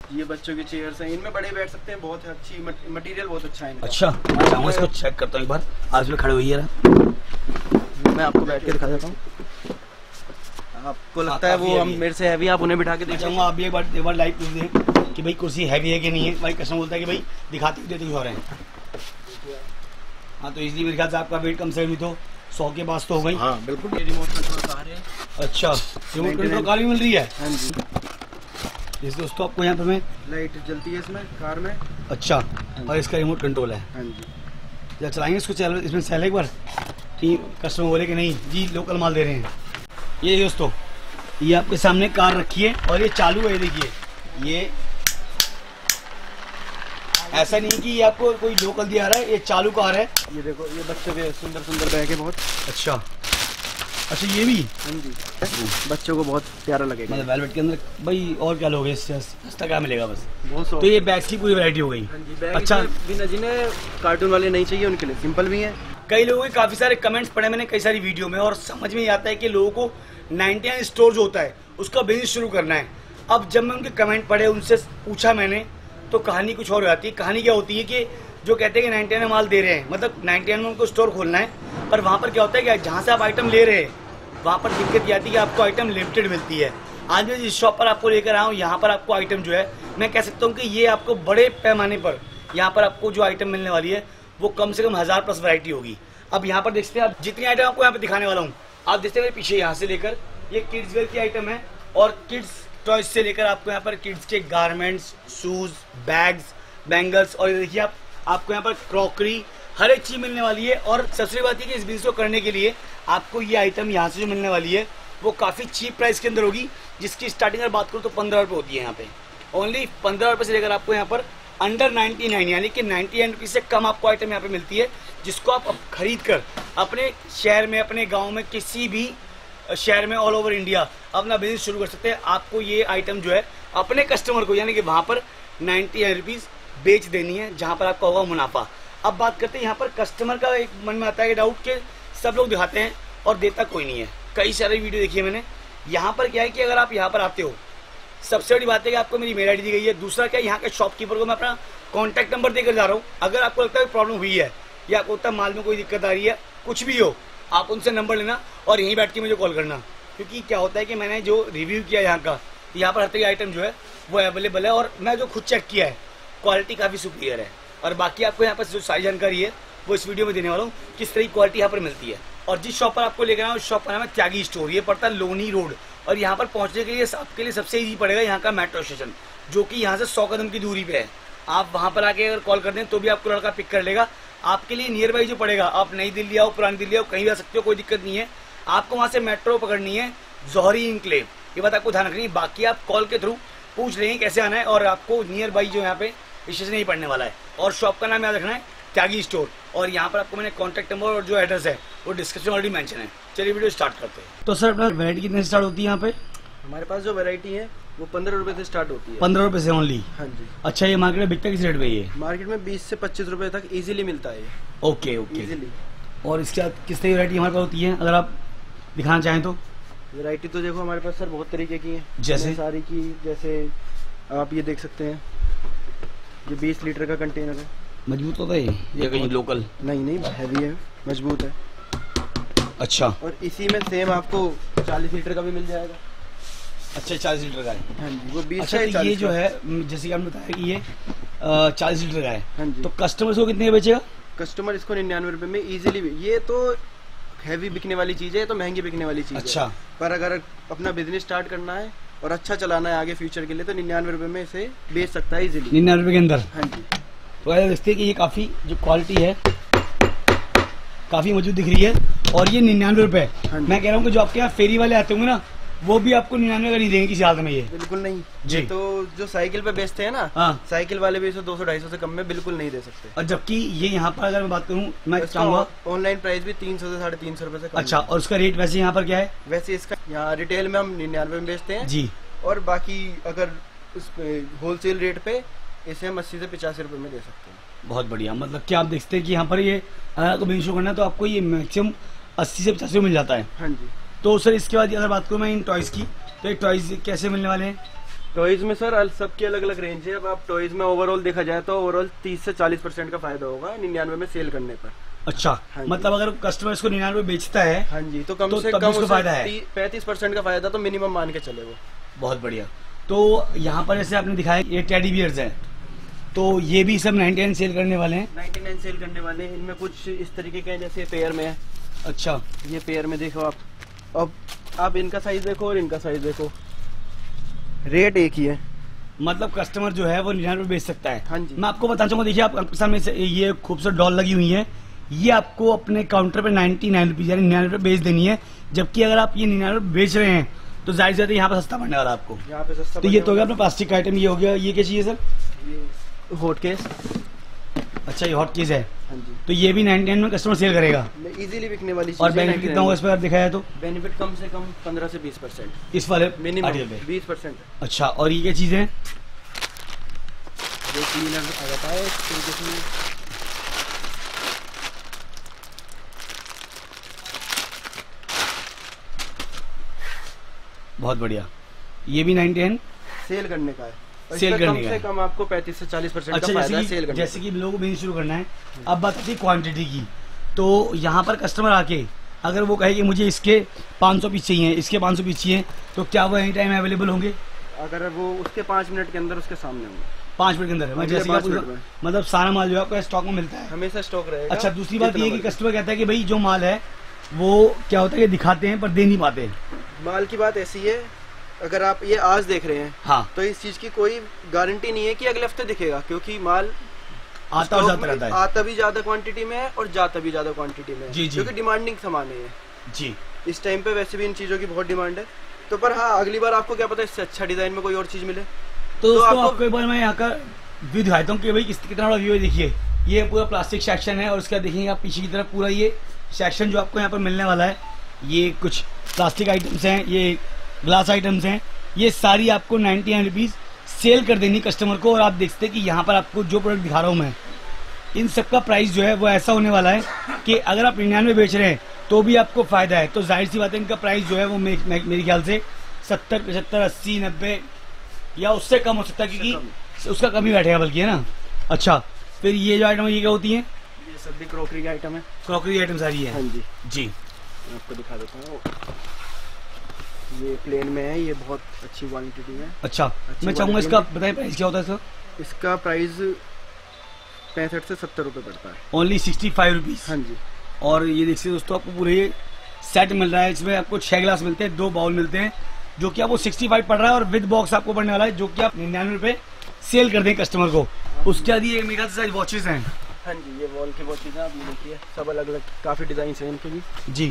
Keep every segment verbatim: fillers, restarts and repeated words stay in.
ये बच्चों की चेयर्स हैं, इनमें बड़े बैठ सकते हैं, बहुत अच्छी मटेरियल बहुत अच्छा है इनका। अच्छा, मैं इसको चेक करता हूँ एक बार। आज में खड़े हुई है, मैं आपको बैठ के दिखा देता हूँ। आपको लगता है वो हम मेरे से हैवी, आप उन्हें बिठा के देख चाहूँगा। आप भी एक बार एक बार लाइव पूछ दें कि भाई कुर्सी हैवी है कि नहीं है। भाई कस्टमर बोलता है कि भाई दिखाते ही देते कुछ और हैं। हाँ, तो इसलिए मेरे ख्याल से आपका वेट कम से कम तो सौ के पास तो हो गई। हाँ बिल्कुल। रिमोट कंट्रोल कार है। अच्छा, रिमोट कंट्रोल कार भी मिल रही है। हाँ जी। इस दोस्तों आपको यहाँ पे में लाइट जलती है इसमें कार में। अच्छा, और इसका रिमोट कंट्रोल है। हाँ जी। या चलाएंगे इसको, चल इसमें सेल एक बार। कस्टमर बोले कि नहीं जी लोकल माल दे रहे हैं। ये दोस्तों, ये आपके सामने कार रखी है और ये चालू है। देखिए, ये ऐसा नहीं कि ये आपको कोई लोकल दिया रहा है, ये चालू कार है। ये देखो, ये बच्चों के सुंदर सुंदर बैग है बहुत। अच्छा अच्छा, ये भी। हाँ जी, बच्चों को बहुत प्यारा लगेगा। मतलब वेलवेट के अंदर भाई और क्या लोगे, इससे सस्ता क्या मिलेगा बस। बहुत तो ये बैग्स की पूरी वैरायटी हो गई। हाँ जी, बैग अच्छा, बिना जिन्हें कार्टून वाले नहीं चाहिए उनके लिए सिंपल भी हैं। कई लोगों के काफी सारे कमेंट्स पढ़े मैंने कई सारी वीडियो में, और समझ में आता है कि लोगों को नाइनटी नाइन स्टोर जो होता है उसका बिजनेस शुरू करना है। अब जब मैं उनके कमेंट पढ़े, उनसे पूछा मैंने, तो कहानी कुछ और हो जाती है। कहानी क्या होती है कि जो कहते हैं कि नाइनटी नाइन में माल दे रहे हैं, मतलब नाइनटी नाइन में उनको स्टोर खोलना है, पर वहाँ पर क्या होता है कि जहाँ से आप आइटम ले रहे हैं वहाँ पर दिक्कत ये आती है कि आपको आइटम लिमिटेड मिलती है। आज मैं जिस शॉप पर आपको लेकर आया हूँ, यहाँ पर आपको आइटम जो है, मैं कह सकता हूँ कि ये आपको बड़े पैमाने पर यहाँ पर आपको जो आइटम मिलने वाली है वो कम से कम हज़ार प्लस वैरायटी होगी। अब यहाँ पर देखते हैं, आप जितनी आइटम आपको यहाँ पर दिखाने वाला हूँ, आप देखते हैं मेरे पीछे यहाँ से लेकर ये किड्स वेयर की आइटम है, और किड्स टॉयज से लेकर आपको यहाँ पर किड्स के गारमेंट्स, शूज़, बैग्स, बैंगल्स, और देखिए आप आपको यहाँ पर क्रॉकरी, हर एक चीज़ मिलने वाली है। और सबसे बात है कि इस बिजनेस को करने के लिए आपको ये आइटम यहाँ से जो मिलने वाली है वो काफ़ी चीप प्राइस के अंदर होगी, जिसकी स्टार्टिंग अगर बात करूँ तो पंद्रह रुपये होती है यहाँ पे। ओनली पंद्रह रुपये से लेकर आपको यहाँ पर अंडर नाइन्टी नाइन यानी कि नाइन्टी नाइन रुपीज़ से कम आपको आइटम यहाँ पे मिलती है, जिसको आप खरीद कर अपने शहर में, अपने गाँव में, किसी भी शहर में, ऑल ओवर इंडिया अपना बिजनेस शुरू कर सकते हैं। आपको ये आइटम जो है अपने कस्टमर को यानी कि वहाँ पर नाइन्टी नाइन रुपीज़ बेच देनी है, जहाँ पर आपका होगा मुनाफा। अब बात करते हैं यहाँ पर कस्टमर का एक मन में आता है डाउट कि सब लोग दिखाते हैं और देता कोई नहीं है। कई सारे वीडियो देखिए मैंने। यहाँ पर क्या है कि अगर आप यहाँ पर आते हो, सबसे बड़ी बात है कि आपको मेरी मेल आई डी दी गई है। दूसरा क्या है, यहाँ के शॉपकीपर को मैं अपना कॉन्टैक्ट नंबर देकर जा रहा हूँ। अगर आपको लगता है प्रॉब्लम हुई है या आपको लगता है माल में कोई दिक्कत आ रही है, कुछ भी हो, आप उनसे नंबर लेना और यहीं बैठ के मुझे कॉल करना। क्योंकि क्या होता है कि मैंने जो रिव्यू किया यहाँ का, यहाँ पर हर तरह की आइटम जो है वो अवेलेबल है, और मैं जो खुद चेक किया है क्वालिटी काफ़ी सुपीरियर है। और बाकी आपको यहाँ पर जो सारी जानकारी है वो इस वीडियो में देने वाला हूँ, किस तरह की क्वालिटी यहाँ पर मिलती है। और जिस शॉप पर आपको लेकर आया उस शॉप का नाम है त्यागी स्टोर। ये पड़ता है लोनी रोड, और यहाँ पर पहुँचने के लिए आपके लिए सबसे ईजी पड़ेगा यहाँ का मेट्रो स्टेशन, जो कि यहाँ से सौ कदम की दूरी पे है। आप वहाँ पर आके अगर कॉल कर दें तो भी आपको लड़का पिक कर लेगा। आपके लिए नियर बाई जो पड़ेगा, आप नई दिल्ली आओ, पुरानी दिल्ली आओ, कहीं भी आ सकते हो, कोई दिक्कत नहीं है। आपको वहाँ से मेट्रो पकड़नी है, जौहरी इनक्लेव, ये बात आपको ध्यान रखनी है। बाकी आप कॉल के थ्रू पूछ लेंगे कैसे आना है, और आपको नियर बाई जो यहाँ पे स्टेशन नहीं पड़ने वाला है। और शॉप का नाम याद रखना है त्यागी स्टोर, और यहाँ पर आपको मैंने कॉन्टैक्ट नंबर और जो एड्रेस है वो डिस्क्रिप्शन ऑलरेडी मेंशन है। चलिए वीडियो स्टार्ट करते हैं। तो सर अपना वैरायटी कितने से स्टार्ट होती है यहाँ पे? हमारे पास जो वैरायटी है वो पंद्रह रुपए से स्टार्ट होती है। पंद्रह रुपए से ओनली? हाँ जी। अच्छा, ये मार्केट में बिकता किस रेट पे? ये मार्केट में बीस से पच्चीस रुपए तक इजीली मिलता है। Okay okay, easily. और इसके बाद किस तरह की वैरायटी हमारे पास होती है, अगर आप दिखाना चाहें तो? वैरायटी तो देखो हमारे पास सर बहुत तरीके की है। जैसे सारी की, जैसे आप ये देख सकते हैं, ये बीस लीटर का कंटेनर है। मजबूत होता है ये, ये कहीं लोकल? नहीं नहीं, हैवी है, मजबूत है। अच्छा, और इसी में सेम आपको चालीस लीटर का भी मिल जाएगा। अच्छा, चालीस लीटर का है? हाँ जी, वो बीस। अच्छा, तो ये जो है जैसे कि आपने बताया कि ये चालीस लीटर का है। हाँ जी। तो कस्टमर को कितने का बेचेगा? कस्टमर इसको निन्यानवे रुपए में इजीली। ये तो हैवी बिकने वाली चीज है, ये तो महंगी बिकने वाली चीज अच्छा। है। पर अगर अपना बिजनेस स्टार्ट करना है और अच्छा चलाना है आगे फ्यूचर के लिए, तो निन्यानवे रुपए में इसे बेच सकता है इजीली। निन्यानवे रुपए के अंदर? हाँ जी। तो ऐसा देखते हैं कि ये काफी जो क्वालिटी है काफी मजबूत दिख रही है, और ये निन्यानवे रुपए। मैं कह रहा हूँ कि जो आपके यहाँ फेरी वाले आते होंगे ना, वो भी आपको निन्यानवे का नहीं देंगे किसी हालत में। ये बिल्कुल नहीं जी। तो जो साइकिल पे बेचते हैं ना, हाँ, साइकिल वाले भी इसे दो सौ ढाई सौ से कम में बिल्कुल नहीं दे सकते। और जबकि ये यहाँ पर अगर मैं बात करूँ, मैं चाहूँगा ऑनलाइन प्राइस भी तीन सौ से साढ़े तीन सौ रुपए से कम। अच्छा, और उसका रेट वैसे यहाँ पर क्या है? वैसे इसका यहाँ रिटेल में हम निन्यानवे में बेचते हैं जी, और बाकी अगर उस होलसेल रेट पे इसे हम अस्सी से पचासी रुपए में दे सकते हैं। बहुत बढ़िया। मतलब क्या आप देखते हैं कि यहाँ पर ये अगर आपको बिजनेस करना है तो आपको ये मैक्सिमम अस्सी से पचासी में मिल जाता है। हाँ जी। तो सर इसके बाद अगर बात करूँ मैं इन टॉयज की, तो ये टॉयज कैसे मिलने वाले हैं? टॉयज में सर अल- सबकी अलग अलग रेंज है। अब आप टॉयज में ओवरऑल देखा जाए तो ओवरऑल तीस से चालीस परसेंट का फायदा होगा निन्यानवे में सेल करने पर। अच्छा, हाँ जी। मतलब अगर कस्टमर इसको निन्यानवे बेचता है हाँ जी, तो कम तो से तब कम उसको फायदा है। पैंतीस परसेंट का फायदा तो मिनिमम मान के चले वो। बहुत बढ़िया। तो यहाँ पर जैसे आपने दिखाया ये टेडी बियर्स है, तो ये भी सब नाइनटी नाइन सेल करने वाले हैं। निन्यानवे सेल करने वाले हैं। इनमें कुछ इस तरीके के हैं जैसे पेयर में है। अच्छा, ये पेयर में देखो आप, अब आप इनका साइज देखो और इनका साइज देखो, रेट एक ही है। मतलब कस्टमर जो है वो निन्यानवे बेच सकता है। हाँ जी। मैं आपको बताना चाहूंगा, देखिए आप आपके सामने से ये खूबसूरत डॉल लगी हुई है, ये आपको अपने काउंटर पे नाइनटी नाइन रुपीज यानी निन्यानवे बेच देनी है। जबकि अगर आप ये निन्यानवे बेच रहे हैं तो जाहिर सी यहाँ पे सस्ता पड़ने वाला आपको। यहाँ पे सस्ता तो ये तो हो गया अपना प्लास्टिक का आइटम। ये हो गया, ये क्या चाहिए सर? ये हॉट केस। अच्छा, ये हॉट केस है। हाँ जी, तो ये भी नाइनटी नाइन में कस्टमर सेल करेगा। इजीली बिकने वाली चीज और है। बेनिफिट कितना होगा इस पर दिखाया तो? बेनिफिट कम से कम पंद्रह से बीस परसेंट इस वाले मिनिमम, आर्टिकल पे? बीस परसेंट। अच्छा, और ये क्या चीज है? ये क्लीनर आ जाता है इस तरीके से। बहुत बढ़िया। ये भी नाइनटी नाइन सेल करने का है। और सेल इसमें करने कम का से है। कम आपको पैंतीस से चालीस परसेंट अच्छा, का फायदा जैसे है कि सेल करने जैसे का। कि लोगों को बिजनेस शुरू करना है, अब बात आती है क्वांटिटी की। तो यहाँ पर कस्टमर आके अगर वो कहे कि मुझे इसके पाँच सौ पीस चाहिए, इसके पाँच सौ पीस चाहिए, तो क्या वो एनी टाइम अवेलेबल होंगे? अगर वो उसके पाँच मिनट के अंदर उसके सामने होंगे। पाँच मिनट के अंदर? मतलब अगले जैसे कि पाँच आपको- मिनट में। मतलब सारा माल जो है आपका स्टॉक में मिलता है? हमेशा स्टॉक रहेगा। अच्छा, दूसरी बात जितना ये है कि मर्जी। कस्टमर कहता है कि भाई जो माल है वो क्या होता है कि दिखाते हैं पर दे नहीं पाते। माल की बात ऐसी है, अगर आप ये आज देख रहे हैं हाँ, तो इस चीज की कोई गारंटी नहीं है कि अगले हफ्ते दिखेगा, क्योंकि माल आता और स्टॉक जाता में रहता है। आता भी ज्यादा क्वांटिटी में है और जाता भी ज्यादा क्वांटिटी में है। जी, जी। क्योंकि डिमांडिंग सामान है ये। जी। इस टाइम पे वैसे भी इन चीजों की बहुत डिमांड है। तो पर हाँ, अगली बार आपको क्या पता इससे अच्छा डिजाइन में कोई और चीज मिले। तो तो दोस्तों आपको- आपको एक बार मैं यहाँ का व्यू दिखाता हूँ कि भाई किस कितना बड़ा व्यू है। देखिए, ये पूरा प्लास्टिक सेक्शन है और उसका देखिए आप पीछे की तरफ पूरा ये सेक्शन जो आपको यहाँ पर मिलने वाला है, ये कुछ प्लास्टिक आइटम्स हैं, ये ग्लास आइटम्स हैं, ये सारी आपको नाइन्टी नाइन रुपीज़ सेल कर देनी कस्टमर को। और आप देख सकते हैं कि यहाँ पर आपको जो प्रोडक्ट दिखा रहा हूँ मैं, इन सब का प्राइस जो है वो ऐसा होने वाला है कि अगर आप निन्यानवे बेच रहे हैं तो भी आपको फायदा है। तो जाहिर सी बात है इनका प्राइस जो है वो मे, मे, मेरे ख्याल से सत्तर पचहत्तर अस्सी नब्बे या उससे कम हो सकता है, क्योंकि उसका कम ही बैठेगा बल्कि, है ना। अच्छा, फिर ये जो आइटम ये क्या होती है? ये सब भी क्रॉकरी के आइटम है। क्रॉकरी आइटम सारी है। हाँ जी, जी। मैं आपको दिखा देता हूँ। ये प्लेन में है, ये बहुत अच्छी क्वांटिटी में। अच्छा, अच्छी मैं चाहूंगा quality इसका में। बताइए प्राइस क्या होता है इसका? इसका प्राइस पैंसठ से सत्तर रुपए पड़ता है। Only sixty five rupees. हाँ जी। और ये देखिए दोस्तों, आपको पूरे ये सेट मिल रहा है। इसमें आपको छह गिलास मिलते हैं, दो बाउल मिलते हैं, जो कि आपको सिक्सटी फाइव पड़ रहा है और विद बॉक्स आपको पड़ने वाला है, जो कि आप निन्यानवे रुपए सेल कर दें कस्टमर को। उसके बाद ये मेगा साइज वॉचेस हैं। हाँ जी, ये वॉल की बहुत चीज़ें आप ये देखिए, सब अलग अलग काफ़ी डिज़ाइन हैं इनके भी। जी।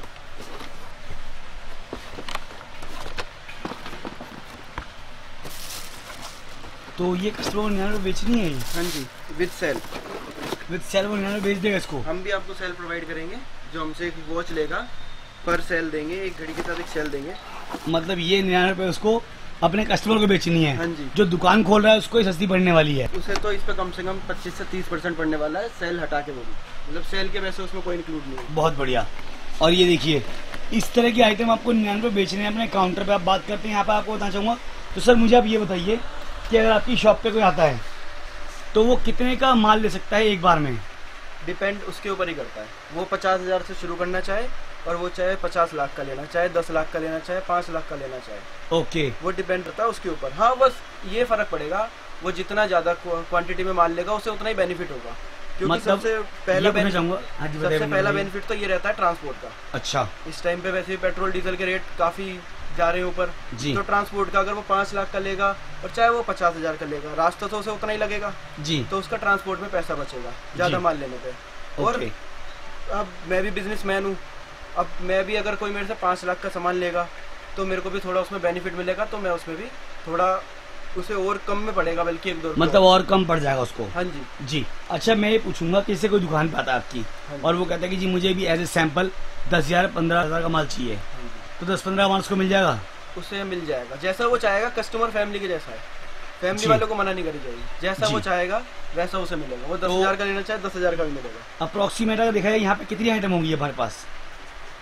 तो ये कस्टमर को निन्यानवे बेचनी है? हाँ जी, विद सेल। विद सेल वो निन्यानवे बेच देगा इसको? हम भी आपको सेल प्रोवाइड करेंगे। जो हमसे एक वॉच लेगा पर सेल देंगे, एक घड़ी के साथ एक सेल देंगे। मतलब ये निन्यानवे रुपए उसको अपने कस्टमर को बेचनी है? हाँ जी। जो दुकान खोल रहा है उसको ही सस्ती पड़ने वाली है? उसे तो इस पे कम से कम पच्चीस से तीस परसेंट पड़ने वाला है, सेल हटा के। वो भी मतलब सेल के वैसे उसमें कोई इंक्लूड नहीं है। बहुत बढ़िया। और ये देखिए, इस तरह की आइटम आपको निन्यानवे बेचने हैं अपने काउंटर पे। आप बात करते हैं यहाँ पे, आपको बताना चाहूँगा। तो सर मुझे आप ये बताइए कि अगर आपकी शॉप पे कोई आता है तो वो कितने का माल ले सकता है एक बार में? डिपेंड उसके ऊपर ही करता है। वो पचास हज़ार से शुरू करना चाहे और वो चाहे पचास लाख का लेना चाहे, दस लाख का लेना चाहे, पाँच लाख का लेना चाहे, ओके। वो डिपेंड करता है उसके ऊपर। हाँ, बस ये फर्क पड़ेगा, वो जितना ज़्यादा क्वांटिटी में माल लेगा उसे उतना ही बेनिफिट होगा। क्योंकि मतलब सबसे पहला ये पूछना बेनिफिट चाहूंगा। हाँ जी, बताइए, सबसे पहला बताइए। बेनिफिट तो ये रहता है ट्रांसपोर्ट का। अच्छा। इस टाइम पे वैसे भी पेट्रोल डीजल के रेट काफ़ी जा रहे हैं ऊपर, जी। तो ट्रांसपोर्ट का अगर वो पाँच लाख का लेगा और चाहे वो पचास हज़ार का लेगा, रास्ता तो उसे उतना ही लगेगा, जी। तो उसका ट्रांसपोर्ट में पैसा बचेगा ज़्यादा जी। माल लेने पे। और ओके। अब मैं भी बिजनेसमैन हूँ, अब मैं भी अगर कोई मेरे से पाँच लाख का सामान लेगा तो मेरे को भी थोड़ा उसमें बेनिफिट मिलेगा, तो मैं उसमें भी थोड़ा उसे और कम में पड़ेगा, बल्कि एक दो रुपये। मतलब और कम पड़ जाएगा उसको? हाँ जी। जी। अच्छा, मैं ये पूछूंगा कि जैसे कोई दुकान पे आता है आपकी हाँ जी। और वो कहता है कि जी मुझे भी एज ए सैंपल दस हजार पंद्रह हजार का माल चाहिए, हाँ जी, तो दस पंद्रह माल उसको मिल जाएगा? उसे मिल जाएगा जैसा वो चाहेगा। कस्टमर फैमिली के जैसा है, फैमिली जी। वालों को मना नहीं करी जाएगी। जैसा जी। वो चाहेगा वैसा उसे मिलेगा। वो दस तो- हजार का लेना चाहे दस हजार का भी मिलेगा। अप्रोक्सीमेट अगर देखा जाए यहाँ पे कितनी आइटम होंगी हमारे पास?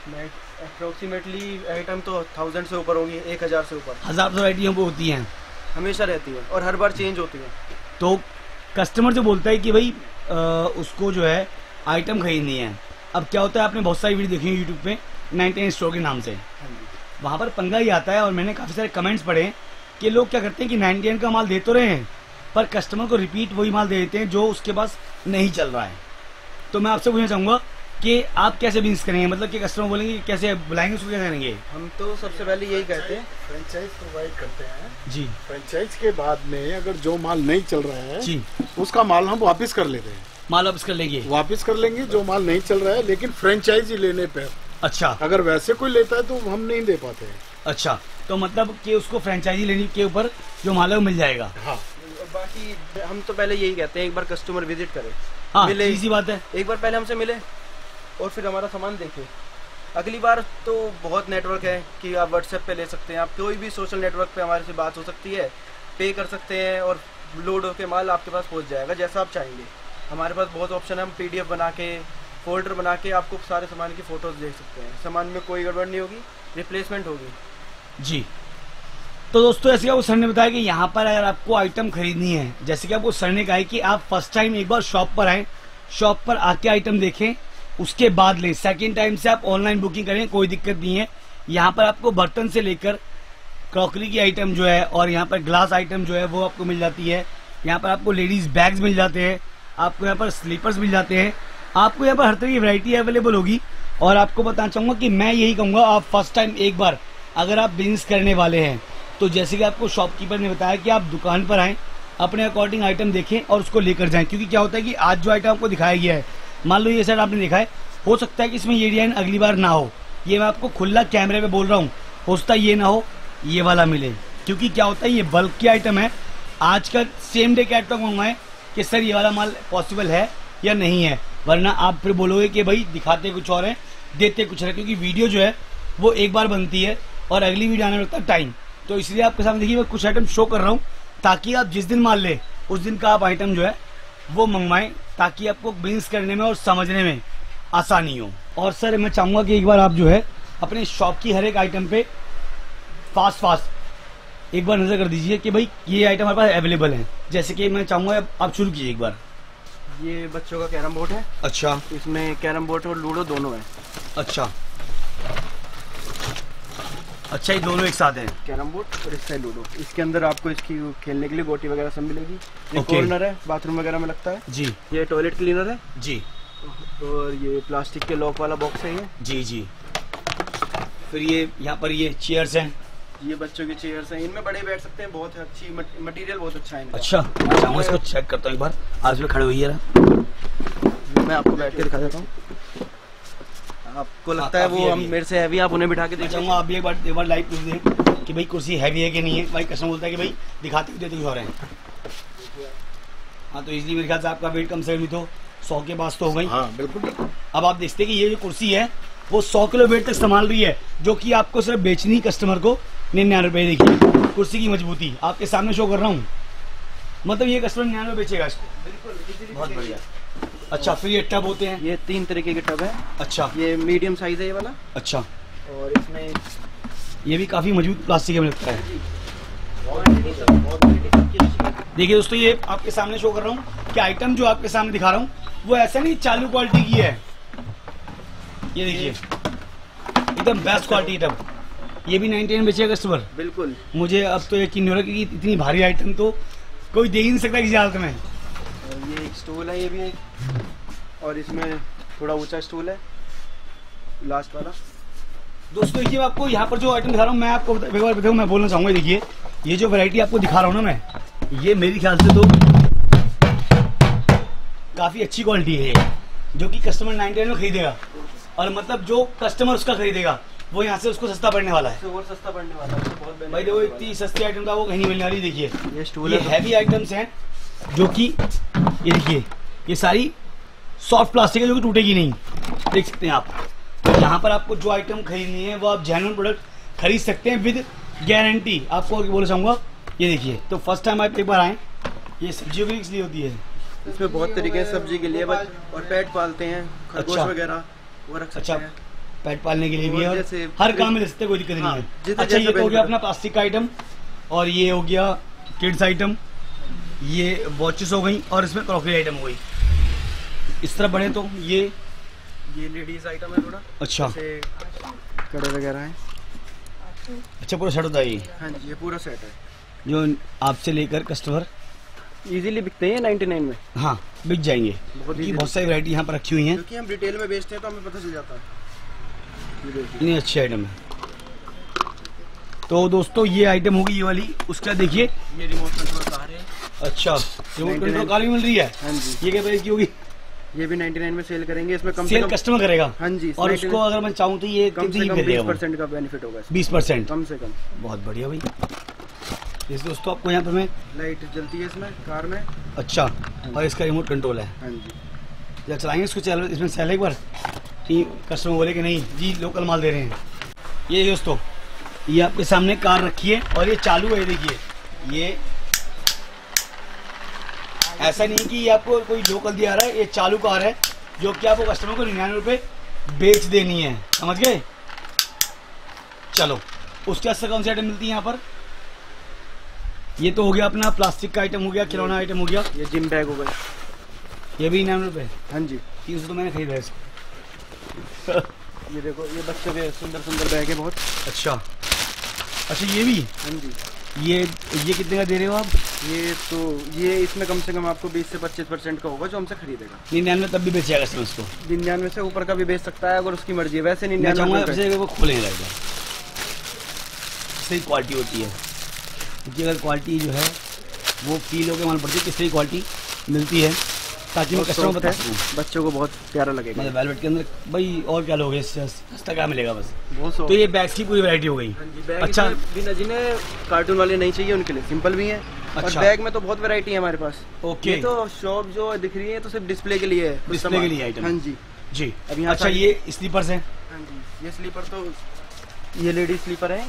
अप्रोक्सीमेटली आइटम तो थाउजेंड से ऊपर होंगी, एक हजार से ऊपर। हजार तो आइटम होती हैं। हमेशा रहती है और हर बार चेंज होती है। तो कस्टमर जो बोलता है कि भाई आ, उसको जो है आइटम खरीदनी है, अब क्या होता है, आपने बहुत सारी वीडियो देखी है यूट्यूब पे नाइनटी स्टोर के नाम से, वहाँ पर पंगा ही आता है। और मैंने काफ़ी सारे कमेंट्स पढ़े कि लोग क्या करते हैं कि नाइनटी का माल दे तो रहे हैं पर कस्टमर को रिपीट वही माल दे देते हैं जो उसके पास नहीं चल रहा है। तो मैं आपसे पूछना चाहूँगा कि आप कैसे बिजनेस करेंगे, मतलब कि कस्टमर बोलेंगे कैसे बुलाएंगे, उसको क्या करेंगे? हम तो सबसे पहले यही कहते हैं, फ्रेंचाइज प्रोवाइड करते हैं जी। फ्रेंचाइज के बाद में अगर जो माल नहीं चल रहा है जी, उसका माल हम वापस कर लेते हैं। माल वापस कर लेंगे? वापस कर लेंगे जो माल नहीं चल रहा है, लेकिन फ्रेंचाइजी लेने पर। अच्छा, अगर वैसे कोई लेता है तो हम नहीं दे पाते हैं। अच्छा, तो मतलब कि उसको फ्रेंचाइजी लेने के ऊपर जो माल है वो मिल जाएगा। हाँ, बाकी हम तो पहले यही कहते हैं एक बार कस्टमर विजिट करे, हाँ, मिले, इसी बात है, एक बार पहले हमसे मिले और फिर हमारा सामान देखे। अगली बार तो बहुत नेटवर्क है कि आप व्हाट्सएप पे ले सकते हैं, आप कोई भी सोशल नेटवर्क पे हमारे से बात हो सकती है, पे कर सकते हैं और लोड होकर माल आपके पास पहुंच जाएगा जैसा आप चाहेंगे। हमारे पास बहुत ऑप्शन है, हम पीडीएफ बना के फोल्डर बना के आपको सारे सामान की फ़ोटोज़ देख सकते हैं। सामान में कोई गड़बड़ नहीं होगी, रिप्लेसमेंट होगी जी। तो दोस्तों ऐसे क्या वो सर ने बताया कि यहाँ पर अगर आपको आइटम खरीदनी है, जैसे कि आपको सर ने कहा है कि आप फर्स्ट टाइम एक बार शॉप पर आएँ, शॉप पर आके आइटम देखें, उसके बाद लें। सेकेंड टाइम से आप ऑनलाइन बुकिंग करें, कोई दिक्कत नहीं है। यहाँ पर आपको बर्तन से लेकर क्रॉकरी की आइटम जो है और यहाँ पर ग्लास आइटम जो है वो आपको मिल जाती है। यहाँ पर आपको लेडीज बैग्स मिल जाते हैं, आपको यहाँ पर स्लीपर्स मिल जाते हैं, आपको यहाँ पर हर तरह की वैरायटी अवेलेबल होगी। और आपको बताना चाहूँगा कि मैं यही कहूँगा, आप फर्स्ट टाइम एक बार अगर आप बिजनेस करने वाले हैं तो जैसे कि आपको शॉपकीपर ने बताया कि आप दुकान पर आएँ, अपने अकॉर्डिंग आइटम देखें और उसको लेकर जाएं। क्योंकि क्या होता है कि आज जो आइटम आपको दिखाया गया है, मान लो ये सेट आपने देखा है, हो सकता है कि इसमें ये डिजाइन अगली बार ना हो। ये मैं आपको खुला कैमरे पे बोल रहा हूँ, हो सकता है ये ना हो, ये वाला मिले। क्योंकि क्या होता है ये बल्क की आइटम है, आज का सेम डे कैटलॉग मंगवाएं कि सर ये वाला माल पॉसिबल है या नहीं है, वरना आप फिर बोलोगे कि भाई दिखाते कुछ और है देते कुछ है। क्योंकि वीडियो जो है वो एक बार बनती है और अगली वीडियो आने में लगता है टाइम। तो इसलिए आपके सामने देखिए मैं कुछ आइटम शो कर रहा हूँ ताकि आप जिस दिन माल ले उस दिन का आप आइटम जो है वो मंगवाएं, ताकि आपको बिजनेस करने में और समझने में आसानी हो। और सर मैं चाहूँगा कि एक बार आप जो है अपने शॉप की हर एक आइटम पे फास्ट फास्ट एक बार नज़र कर दीजिए कि भाई ये आइटम हमारे पास अवेलेबल है। जैसे कि मैं चाहूँगा आप शुरू कीजिए एक बार। ये बच्चों का कैरम बोर्ड है। अच्छा, इसमें कैरम बोर्ड और लूडो दोनों है। अच्छा अच्छा, ये दोनों एक साथ हैं, कैरम बोर्ड और इसका लूडो। इसके अंदर आपको इसकी खेलने के लिए गोटी वगैरह सब मिलेगी। ये ओके। कॉर्नर है, बाथरूम वगैरह में लगता है जी। ये टॉयलेट क्लीनर है जी। और ये प्लास्टिक के लॉक वाला बॉक्स है ये। जी जी। फिर ये यहाँ पर ये चेयर्स हैं। ये बच्चों की चेयर्स हैं, इनमें बड़े बैठ सकते हैं, बहुत अच्छी मटेरियल बहुत अच्छा है इनका। अच्छा, चाहूँगा इसको चेक करता हूँ एक बार, आज में खड़े हुई है। मैं आपको बैठ के दिखा देता हूँ। आपको लगता है वो हम मेरे से हैवी, आप उन्हें बिठा के देख चाहूँगा आप भी एक बार एक बार लाइव पूछ दें कि भाई कुर्सी हैवी है कि नहीं है। भाई कस्टमर बोलता है कि भाई दिखाते हुए देते कुछ और हैं। हाँ, तो इसलिए मेरे ख्याल से आपका वेट कम से कम तो सौ के पास तो हो गई। हाँ बिल्कुल। अब आप देखते हैं कि ये जो कुर्सी है वो सौ किलो वेट तक संभाल रही है, जो कि आपको सिर्फ बेचनी कस्टमर को निन्यानवे रुपये। देखिए कुर्सी की मजबूती आपके सामने शो कर रहा हूँ, मतलब ये कस्टमर निन्यानवे बेचेगा इसको। बिल्कुल, बहुत बढ़िया। अच्छा, फिर ये टब होते हैं। ये तीन तरीके के टब है। अच्छा, ये मीडियम साइज है ये वाला। अच्छा, और इसमें ये भी काफी मजबूत प्लास्टिक में लगता है। देखिए दोस्तों, ये आपके सामने शो कर रहा हूँ कि आइटम जो आपके सामने दिखा रहा हूँ वो ऐसा नहीं चालू क्वालिटी की है। ये देखिए एकदम बेस्ट क्वालिटी टब। ये भी नाइनटी नाइन बेचेगा कस्टमर। बिल्कुल, मुझे अब तो यकीन नहीं हो रहा कि इतनी भारी आइटम तो कोई दे ही नहीं सकता किसी हालत में। और ये एक स्टूल है, ये भी एक, और इसमें थोड़ा ऊंचा स्टूल है लास्ट वाला। दोस्तों देखिए मैं आपको यहाँ पर जो आइटम दिखा रहा हूँ, मैं आपको एक बार बताऊँ, मैं बोलना चाहूँगा। देखिए ये जो वैरायटी आपको दिखा रहा हूँ ना मैं, ये मेरे ख्याल से तो काफ़ी अच्छी क्वालिटी है, जो कि कस्टमर नाइनटी नाइन में खरीदेगा। और मतलब जो कस्टमर उसका खरीदेगा वो यहाँ से उसको सस्ता पड़ने वाला है। और सस्ता पड़ने वाला है, बहुत भाई देखो इतनी सस्ती आइटम का वो कहीं नहीं मिलने वाली। देखिए ये स्टूल ये है, हैवी आइटम्स हैं जो कि ये देखिए ये सारी सॉफ्ट प्लास्टिक है जो कि टूटेगी नहीं। देख सकते हैं आप। यहाँ पर आपको जो आइटम खरीदनी है वो आप जेन्युइन प्रोडक्ट खरीद सकते हैं विद गारंटी। आपको और बोलना चाहूँगा, ये देखिए तो फर्स्ट टाइम आप एक बार आए, ये सब्जियों के लिए होती है। इसमें बहुत तरीके हैं सब्जी के लिए, और पेट पालते हैं, खरगोश वगैरह वो रख सकते अच्छा, हैं। पेट पालने के लिए भी है और जैसे हर काम में दे सकते, कोई दिक्कत हाँ, नहीं है। जितना अच्छा, ये जैसा तो हो गया benefit अपना प्लास्टिक का आइटम, और ये हो गया किड्स आइटम, ये वॉचेस हो गई और इसमें क्रॉकरी आइटम हो गई। इस तरफ बढ़े तो ये ये लेडीज आइटम है थोड़ा। अच्छा, जैसे कड़े वगैरह हैं। अच्छा पूरा सेट होता है ये? हाँ जी, ये पूरा सेट है जो आपसे लेकर कस्टमर इजीली बिकते हैं नाइन्टी नाइन में। हाँ, बिक जाएंगे। बहुत ये easily। बहुत सारी वैरायटी यहाँ पर रखी हुई हैं, क्योंकि हम रिटेल में बेचते हैं तो हमें पता चल जाता है। ये देखिए। इतनी अच्छी आइटम है। तो दोस्तों ये आइटम होगी ये वाली। उसका देखिए ये रिमोट कंट्रोल कार है। अच्छा, रिमोट कंट्रोल कार भी मिल रही है। हाँ जी, ये क्या प्राइस की होगी? ये भी नाइन्टी नाइन में सेल करेंगे। इसमें कम से सेल कम कस्टमर करेगा? हाँ जी, और इसमें उसको अगर मैं चाहूँ तो ये कम से कितनी कम मिल बीस जाएगा? परसेंट का बेनिफिट होगा इसमें। बीस परसेंट कम से कम। बहुत बढ़िया भाई। इस दोस्तों आपको यहाँ पे मैं लाइट जलती है इसमें कार में। अच्छा, और इसका रिमोट कंट्रोल है। हाँ जी, जब चलाएंगे इसको, चल इसमें सेल एक बार, कस्टमर बोले कि नहीं जी लोकल माल दे रहे हैं। ये दोस्तों ये आपके सामने कार रखी है और ये चालू है। ये देखिए, ये ऐसा नहीं है कि ये आपको कोई लोकल दिया रहा है, ये चालू कार है जो कि आपको कस्टमर को निन्यानवे रुपये बेच देनी है। समझ गए? चलो, उसके बाद से कौन सी आइटम मिलती है यहाँ पर? ये तो हो गया अपना प्लास्टिक का आइटम हो गया, खिलौना आइटम हो गया। ये जिम बैग हो गया। ये भी निन्यानवे रुपये। हाँ जी, तीन सौ तो मैंने खरीदा है इसको। ये देखो, ये बच्चों के सुंदर सुंदर बैग है बहुत। अच्छा अच्छा, ये भी? हाँ जी, ये ये कितने का दे रहे हो आप? ये तो ये इसमें कम से कम आपको बीस से पच्चीस परसेंट का होगा जो हमसे खरीदेगा। निन्यानवे तब भी बेचेगा कस्टमर उसको? निन्यानवे से ऊपर का भी बेच सकता है अगर उसकी मर्जी है। वैसे मैं चाहूँगा निन्यानवे आपसे वो खोलेंगे लगेगा, सही क्वालिटी होती है। क्योंकि अगर क्वालिटी जो है वो फील होकर मालूम पड़ती है किस तरह की क्वालिटी मिलती है, ताकि मैं कस्टमर बता सकूँ। बच्चों को बहुत प्यारा लगेगा। मतलब वेलवेट के अंदर भाई और क्या लोगे, सस्ता क्या मिलेगा बस। बहुत तो ये बैग्स की पूरी वैरायटी हो गई। बैग अच्छा, बिना जिन्हें कार्टून वाले नहीं चाहिए उनके लिए सिंपल भी हैं। और अच्छा। बैग में तो बहुत वैरायटी है हमारे पास। ओके। ये तो शॉप जो दिख रही है तो सिर्फ डिस्प्ले के लिए है, कुछ डिस्प्ले सामान। के लिए आइटम। हाँ जी जी। अब यहाँ अच्छा, सारी- ये स्लीपर्स हैं? हाँ जी, ये स्लीपर तो ये लेडीज स्लीपर है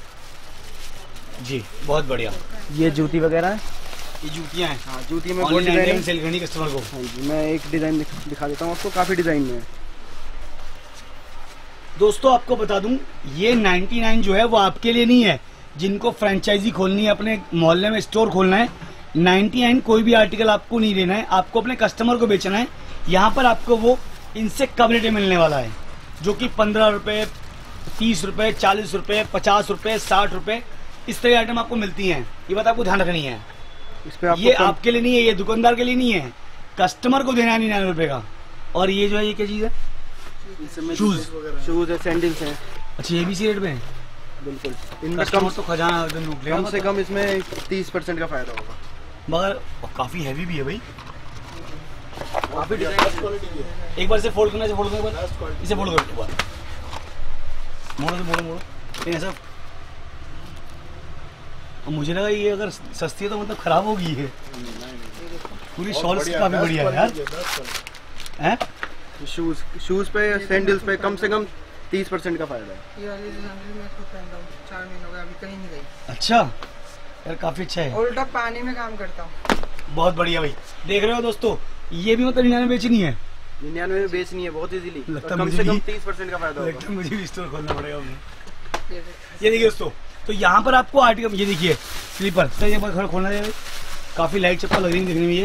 जी, बहुत बढ़िया। ये जूती वगैरह है। ये जूतियाँ हैं? हाँ, जूती में ऑनलाइन गोल्ड डिजाइन आइटम है। सेल करनी कस्टमर को। हाँ जी, मैं एक डिजाइन दिख, दिखा देता हूँ आपको। काफी डिजाइन में है। दोस्तों आपको बता दूं, ये निन्यानवे जो है वो आपके लिए नहीं है जिनको फ्रेंचाइजी खोलनी है, अपने मोहल्ले में स्टोर खोलना है। निन्यानवे कोई भी आर्टिकल आपको नहीं लेना है, आपको अपने कस्टमर को बेचना है। यहाँ पर आपको वो इनसे कम रेट में मिलने वाला है, जो कि पंद्रह रुपये, तीस रुपये, चालीस रुपये, पचास रुपये, साठ रुपये, इस तरह की आइटम आपको मिलती हैं। ये बात आपको ध्यान रखनी है। इस पे आपको ये कम- आपके लिए नहीं है, ये दुकानदार के लिए नहीं है, कस्टमर को देना है निन्यानवे रुपये का। और ये जो है ये क्या चीज़ है? इसमें शूज शूज है, सैंडल्स हैं। अच्छा, ये भी इसी रेट में है? बिल्कुल। इनमें कम कस्टमर तो खजाना एकदम लूट लेगा। कम से कम इसमें तीस परसेंट का फायदा होगा। मगर काफी हैवी भी है भाई। काफी डिजाइन। एक बार से फोल्ड करना, इसे फोल्ड करना, एक बार इसे फोल्ड करो, एक बार मोड़ो से मोड़ो मोड़ो नहीं ऐसा। और मुझे लगा ये अगर सस्ती है तो मतलब खराब होगी। ये पूरी शॉल्स काफी बढ़िया है यार। हैं? शूज शूज पे, सैंडल्स पे कम से कम तीस परसेंट का फायदा है। ये वाली सैंडल मैं खुद पहनता हूँ, चार महीनों हो गए, अभी कहीं नहीं गई। अच्छा यार, काफी अच्छा है। उल्टा पानी में काम करता हूँ। बहुत बढ़िया भाई। देख रहे हो दोस्तों, ये भी मतलब निन्यानवे बेचनी है। निन्यानवे में बेचनी है बहुत इजीली। लगता कम मुझे से कम भी- तीस परसेंट का फायदा लगता होगा। है मुझे भी स्टोर खोलना पड़ेगा अपने। ये देख। ये देखिए दोस्तों, तो यहाँ पर आपको आर्टिकल, ये देखिए स्लीपर, तो ये बार खोलना है। काफी लाइट चप्पल लग रही है देखने में ये।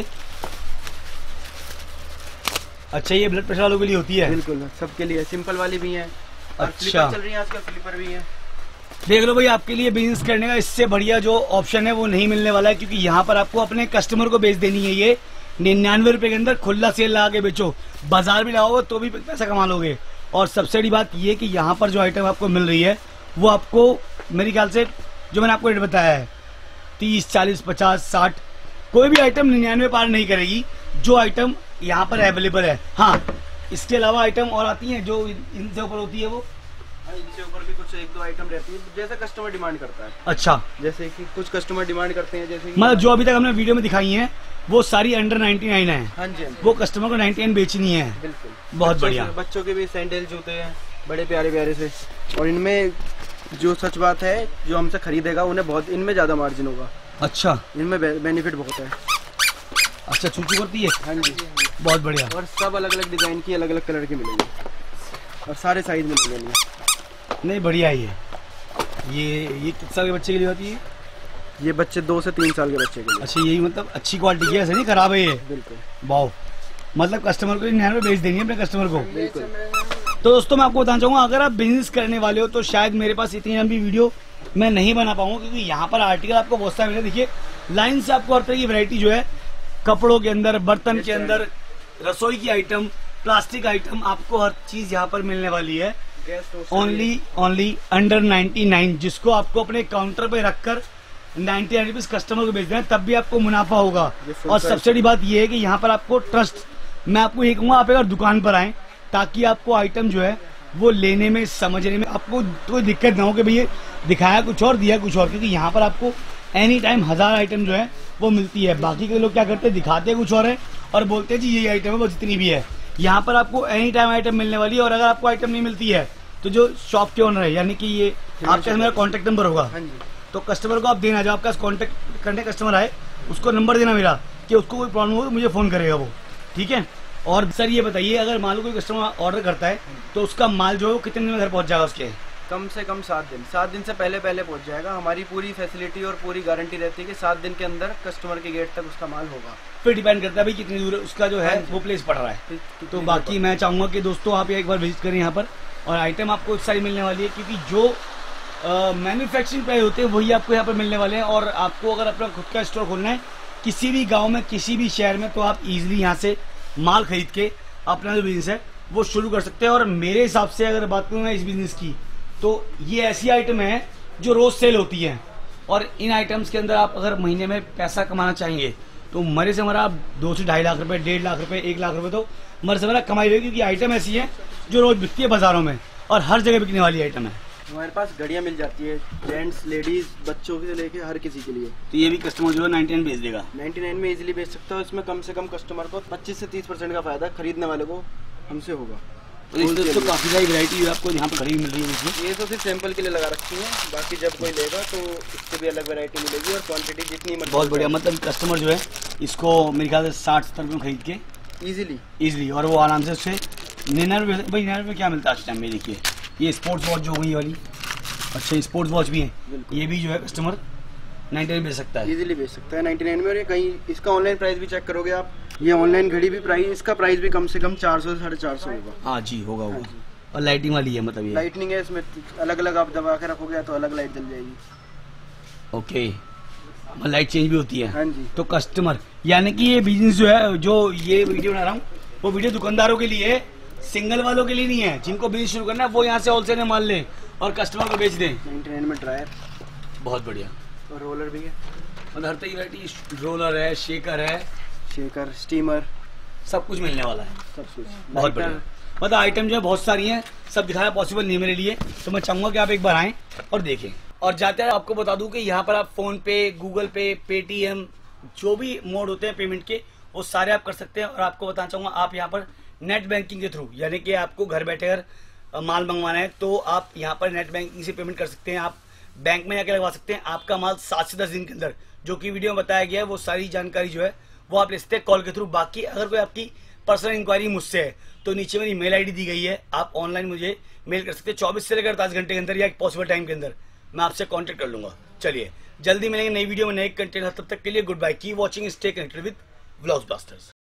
अच्छा, ये ब्लड प्रेशर वालों के लिए होती है? बिल्कुल, सबके लिए। सिंपल वाली भी है। और अच्छा। स्लीपर चल रही है आजकल, स्लीपर भी है। देख लो भाई, आपके लिए बिजनेस करने का इससे बढ़िया जो ऑप्शन है वो नहीं मिलने वाला है, क्योंकि यहाँ पर आपको अपने कस्टमर को बेच देनी है। ये निन्यानवे रुपए के अंदर खुला सेल लगा के बेचो, बाजार भी लगाओगे तो भी पैसा कमा लोगे। और सबसे बड़ी बात ये कि यहाँ पर जो आइटम आपको मिल रही है वो आपको मेरे ख्याल से, जो मैंने आपको रेट बताया है, तीस, चालीस, पचास, साठ, कोई भी आइटम निन्यानवे पार नहीं करेगी जो आइटम यहाँ पर अवेलेबल है। हाँ, इसके अलावा आइटम और आती हैं जो इनसे ऊपर होती है वो। हाँ, इनसे ऊपर भी कुछ एक दो आइटम रहती है जैसे कस्टमर डिमांड करता है। अच्छा, जैसे कि कुछ कस्टमर डिमांड करते हैं, जैसे कि मतलब जो अभी तक हमने वीडियो में दिखाई हैं वो सारी अंडर नाइन्टी नाइन है। हाँ जी, हाँ जी, वो कस्टमर को नाइन्टी नाइन बेचनी है। बिल्कुल। बहुत बच्चों बढ़िया। से- बच्चों के भी सैंडल जूते हैं बड़े प्यारे प्यारे से। और इनमें जो सच बात है, जो हमसे खरीदेगा उन्हें बहुत, इनमें ज्यादा मार्जिन होगा। अच्छा इनमें बे, बेनिफिट बहुत है। अच्छा, चूचू करती है। हाँ जी। बहुत बढ़िया। और सब अलग अलग डिजाइन की, अलग अलग कलर की मिलेगी और सारे साइज मिलेंगे इनमें। नहीं, बढ़िया है ये। ये ये किस साल के बच्चे के लिए होती है? ये बच्चे दो से तीन साल के बच्चे के लिए। अच्छा, यही मतलब अच्छी क्वालिटी की है, ऐसे नहीं खराब है ये? बिल्कुल। वाओ, मतलब कस्टमर को नया बेच देंगे अपने कस्टमर को। बिल्कुल। तो दोस्तों मैं आपको बताना चाहूँगा, अगर आप बिजनेस करने वाले हो तो शायद मेरे पास इतनी लंबी वीडियो मैं नहीं बना पाऊंगा, क्योंकि यहाँ पर आर्टिकल आपको बहुत सारे मिले। देखिए लाइन से आपको हर तरह की वैरायटी जो है, कपड़ों के अंदर, बर्तन के अंदर, रसोई की आइटम, प्लास्टिक आइटम, आपको हर चीज यहाँ पर मिलने वाली है। Only only under ninety nine, जिसको आपको अपने काउंटर पे रखकर नाइन्टी नाइन रुपीज कस्टमर को बेच देना, तब भी आपको मुनाफा होगा। और सबसे बड़ी बात यह है कि यहाँ पर आपको ट्रस्ट, मैं आपको ये कहूँगा, आप अगर दुकान पर आए ताकि आपको आइटम जो है वो लेने में, समझने में आपको कोई दिक्कत ना हो कि भैया दिखाया कुछ और दिया कुछ और, क्योंकि यहाँ पर आपको एनी टाइम हजार आइटम जो है वो मिलती है। बाकी के लोग क्या करते हैं, दिखाते हैं कुछ और है और बोलते हैं जी यही आइटम है, वो जितनी भी है। यहाँ पर आपको एनी टाइम आइटम मिलने वाली है। और अगर आपको आइटम नहीं मिलती है तो जो शॉप के ओनर है, यानी कि ये आपके मेरा कॉन्टेक्ट नंबर होगा, तो कस्टमर को आप देना, जो आपका कॉन्टेक्ट करने कस्टमर आए उसको नंबर देना मेरा, कि उसको कोई प्रॉब्लम हो तो मुझे फोन करेगा वो, ठीक है। और सर ये बताइए, अगर मान लो कोई कस्टमर ऑर्डर करता है तो उसका माल जो है वो कितने दिन में घर पहुंच जाएगा उसके? कम से कम सात दिन सात दिन से पहले पहले पहुंच जाएगा। हमारी पूरी फैसिलिटी और पूरी गारंटी रहती है कि सात दिन के अंदर कस्टमर के गेट तक उसका माल होगा। फिर डिपेंड करता है भाई कितनी दूर उसका जो है वो प्लेस पड़ रहा है। तो बाकी मैं चाहूंगा कि दोस्तों आप एक बार विजिट करें यहाँ पर, और आइटम आपको सारी मिलने वाली है, क्योंकि जो मैन्युफैक्चरिंग प्राइस होते हैं वही आपको यहाँ पर मिलने वाले हैं। और आपको अगर अपना खुद का स्टोर खोलना है किसी भी गाँव में, किसी भी शहर में, तो आप इजिली यहाँ से माल खरीद के अपना जो बिजनेस है वो शुरू कर सकते हैं। और मेरे हिसाब से अगर बात करूँ मैं इस बिजनेस की, तो ये ऐसी आइटम है जो रोज सेल होती है। और इन आइटम्स के अंदर आप अगर महीने में पैसा कमाना चाहेंगे तो मरे से मरा आप दो से ढाई लाख रुपए, डेढ़ लाख रुपए, एक लाख रुपए तो मरे से मरा कमाई होगी, क्योंकि आइटम ऐसी है जो रोज बिकती है बाजारों में और हर जगह बिकने वाली आइटम है। हमारे पास घड़ियाँ मिल जाती है, जेंट्स, लेडीज, बच्चों से लेके हर किसी के लिए। तो ये भी कस्टमर जो है नाइन्टी नाइन बेच देगा, नाइन्टी नाइन में इजीली बेच सकता है। इसमें कम से कम कस्टमर को पच्चीस से तीस परसेंट का फायदा खरीदने वाले को हमसे होगा। तो इसमें तो काफी सारी वैरायटी है आपको यहाँ पर खड़ी मिल रही है इसमें। ये तो सिर्फ सैंपल के लिए लगा रखी है, बाकी जब कोई लेगा तो इससे भी अलग वैरायटी मिलेगी और क्वांटिटी जितनी मर्जी। बहुत बढ़िया, मतलब कस्टमर जो है इसको मेरे ख्याल से साठ सत्तर रुपये खरीद के इजीली इजीली और वो आराम से उससे निन्यानवे, भाई निन्यानवे में क्या मिलता है आज टाइम में? देखिए ये स्पोर्ट्स वॉच जो हो गई वाली, अच्छा स्पोर्ट्स वॉच भी है, ये भी जो है कस्टमर नाइन्टी नाइन बेच सकता है, इजीली बेच सकता है नाइन्टी नाइन में। और ये कहीं इसका ऑनलाइन प्राइस भी चेक करोगे आप, ये ऑनलाइन घड़ी भी प्राइस, इसका प्राइस भी कम से कम चार सौ से साढ़े चार सौ होगा। हाँ जी, होगा होगा। और लाइटिंग वाली है, मतलब ये लाइटनिंग है, इसमें अलग अलग आप दबा के रखोगे तो अलग लाइट जल जाएगी। ओके, लाइट चेंज भी होती है। हाँ जी। तो कस्टमर, यानी कि ये बिजनेस जो है, जो ये वीडियो बना रहा हूँ वो वीडियो दुकानदारों के लिए है, सिंगल वालों के लिए नहीं है। जिनको बिजनेस शुरू करना है वो यहाँ से होलसेल में माल लें और कस्टमर को बेच दें। नाइन्टी नाइन में ड्रायर, बहुत बढ़िया। और रोलर भी है, मतलब हर तरह की वैरायटी, रोलर है, शेकर है, शेकर, स्टीमर, सब कुछ मिलने वाला है, सब कुछ। बहुत बढ़िया। मतलब आइटम जो है बहुत सारी हैं, सब दिखाना पॉसिबल नहीं मेरे लिए, तो मैं चाहूंगा कि आप एक बार आएं और देखें। और जाते हैं आपको बता दूं कि यहाँ पर आप फोन पे, गूगल पे, पेटीएम, जो भी मोड होते हैं पेमेंट के, वो सारे आप कर सकते हैं। और आपको बताना चाहूंगा, आप यहाँ पर नेट बैंकिंग के थ्रू, यानी कि आपको घर बैठे अगर माल मंगवाना है तो आप यहाँ पर नेट बैंकिंग से पेमेंट कर सकते हैं। आप बैंक में जाके लगवा सकते हैं, आपका माल सात से दस दिन के अंदर, जो कि वीडियो में बताया गया है, वो सारी जानकारी जो है वो आप ले सकते हैं कॉल के थ्रू। बाकी अगर कोई आपकी पर्सनल इंक्वायरी मुझसे है तो नीचे मेरी मेल आईडी दी गई है, आप ऑनलाइन मुझे मेल कर सकते हैं चौबीस से लेकर अड़तालीस घंटे के अंदर या पॉसिबल टाइम के अंदर मैं आपसे कांटेक्ट कर लूंगा। चलिए जल्दी मिलेंगे नई वीडियो में नए कंटेंट, तब तक के लिए good bye, keep watching, stay connected with vlogs blasters.